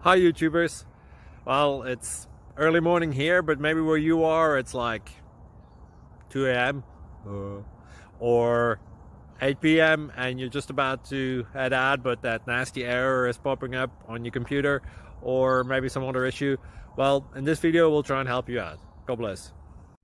Hi YouTubers. Well, it's early morning here, but maybe where you are it's like 2 a.m. or 8 p.m. and you're just about to head out, but that nasty error is popping up on your computer, or maybe some other issue. Well, in this video we'll try and help you out. God bless.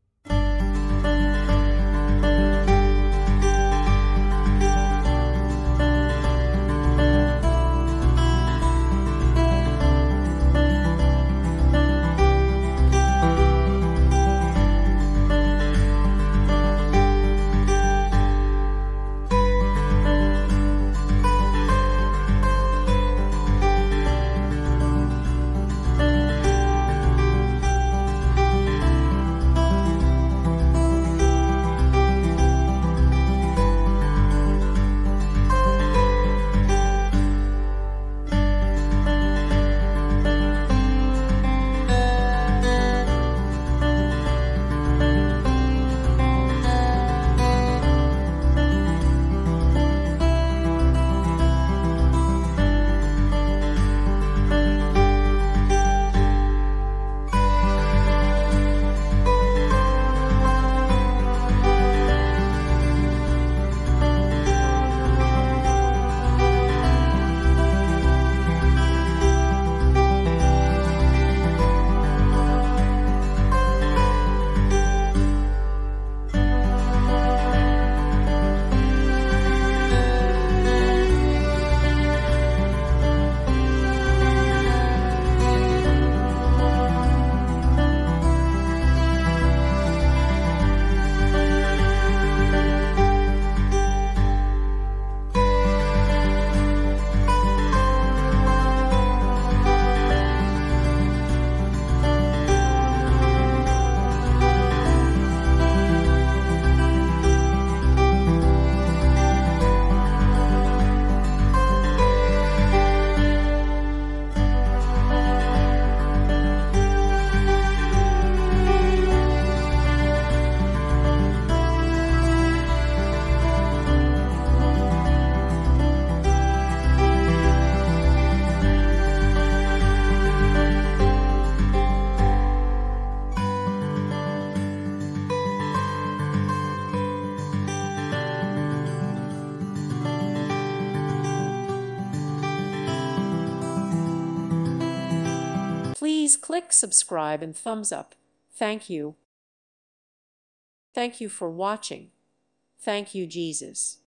Please click subscribe and thumbs up. Thank you. Thank you for watching. Thank you, Jesus.